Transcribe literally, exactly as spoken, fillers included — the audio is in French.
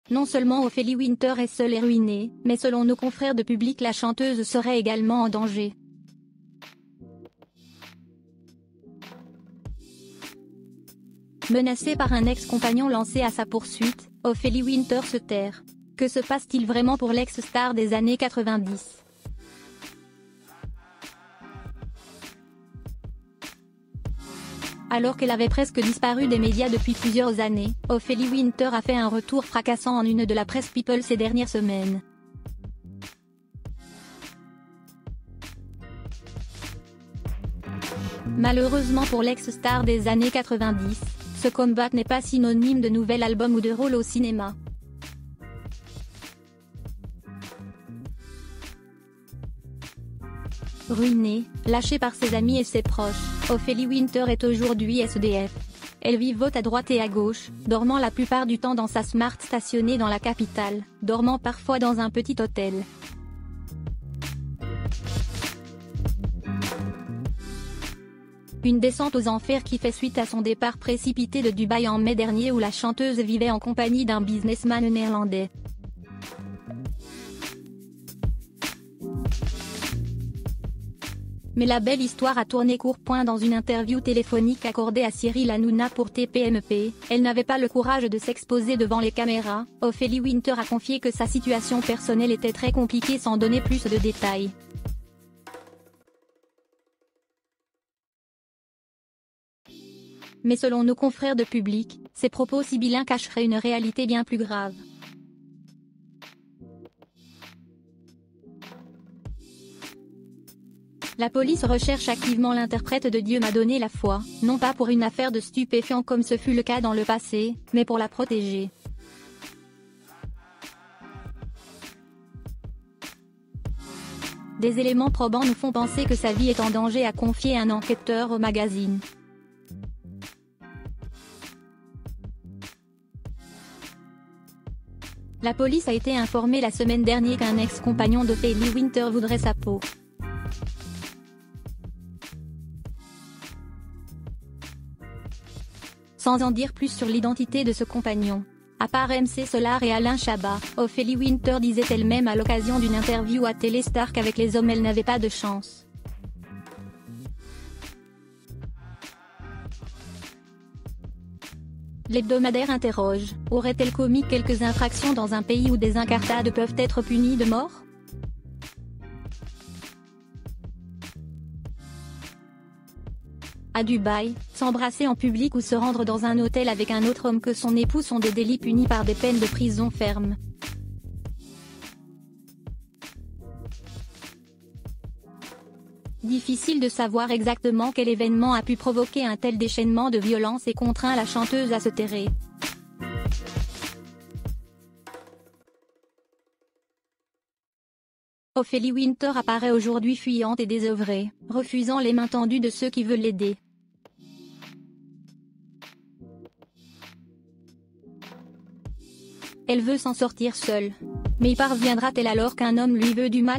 Non seulement Ophélie Winter est seule et ruinée, mais selon nos confrères de Public, la chanteuse serait également en danger. Menacée par un ex-compagnon lancé à sa poursuite, Ophélie Winter se terre. Que se passe-t-il vraiment pour l'ex-star des années quatre-vingt-dix? Alors qu'elle avait presque disparu des médias depuis plusieurs années, Ophélie Winter a fait un retour fracassant en une de la presse People ces dernières semaines. Malheureusement pour l'ex-star des années quatre-vingt-dix, ce comeback n'est pas synonyme de nouvel album ou de rôle au cinéma. Ruinée, lâchée par ses amis et ses proches, Ophélie Winter est aujourd'hui S D F. Elle vivote à droite et à gauche, dormant la plupart du temps dans sa Smart stationnée dans la capitale, dormant parfois dans un petit hôtel. Une descente aux enfers qui fait suite à son départ précipité de Dubaï en mai dernier où la chanteuse vivait en compagnie d'un businessman néerlandais. Mais la belle histoire a tourné court. Dans une interview téléphonique accordée à Cyril Hanouna pour T P M P, elle n'avait pas le courage de s'exposer devant les caméras. Ophélie Winter a confié que sa situation personnelle était très compliquée sans donner plus de détails. Mais selon nos confrères de Public, ces propos sibyllins cacheraient une réalité bien plus grave. La police recherche activement l'interprète de Dieu m'a donné la foi, non pas pour une affaire de stupéfiants comme ce fut le cas dans le passé, mais pour la protéger. Des éléments probants nous font penser que sa vie est en danger, a confié un enquêteur au magazine. La police a été informée la semaine dernière qu'un ex-compagnon d'Ophélie Winter voudrait sa peau. Sans en dire plus sur l'identité de ce compagnon. À part M C Solar et Alain Chabat, Ophélie Winter disait elle-même à l'occasion d'une interview à Téléstar qu'avec les hommes elle n'avait pas de chance. L'hebdomadaire interroge, aurait-elle commis quelques infractions dans un pays où des incartades peuvent être punies de mort? À Dubaï, s'embrasser en public ou se rendre dans un hôtel avec un autre homme que son époux sont des délits punis par des peines de prison ferme. Difficile de savoir exactement quel événement a pu provoquer un tel déchaînement de violence et contraint la chanteuse à se terrer. Ophélie Winter apparaît aujourd'hui fuyante et désœuvrée, refusant les mains tendues de ceux qui veulent l'aider. Elle veut s'en sortir seule. Mais y parviendra-t-elle alors qu'un homme lui veut du mal ?